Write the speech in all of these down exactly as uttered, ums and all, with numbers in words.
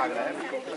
भाग रहा है।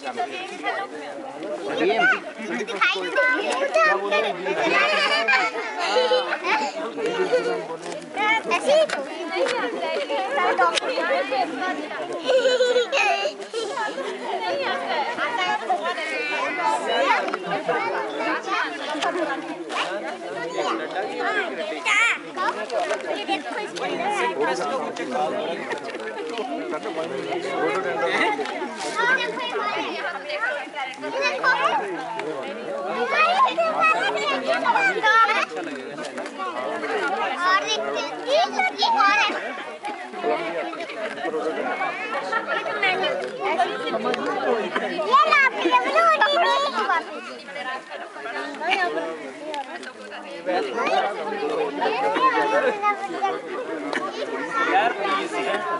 यार प्लीज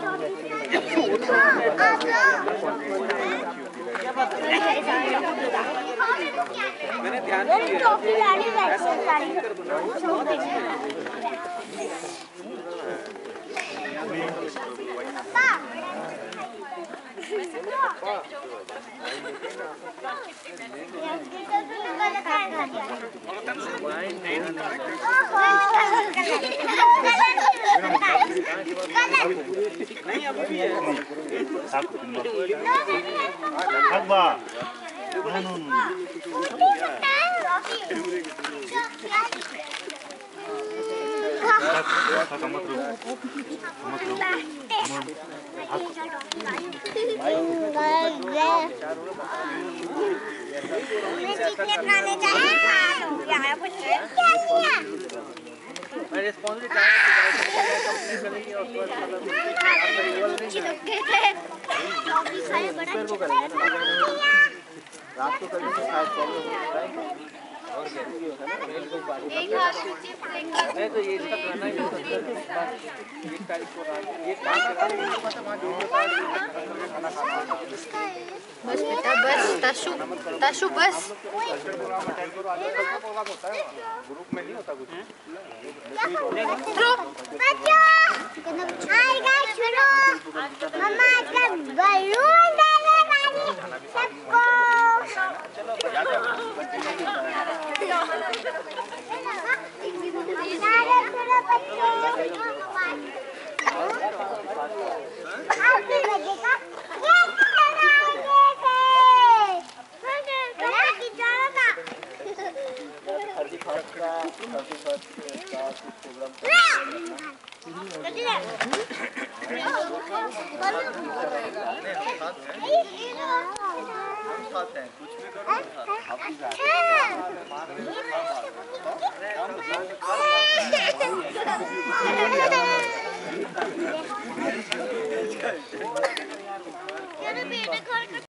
मैंने ध्यान नहीं नहीं अभी भी है Agba. No, no, no. मैं रिस्पॉन्सिबिलिटी रात को करने से शायद प्रॉब्लम होता है और क्या एक हाथ नहीं तो ये इसका करना ही होता है एक तारीख को रात एक तारीख को रात वहां जो होता है खाना खाना बस बेटा बस ताशु ताशु बस ग्रुप में नहीं होता कुछ हाय गाइस सुनो मम्मा का बलून देने वाली सबको कुछ भी करो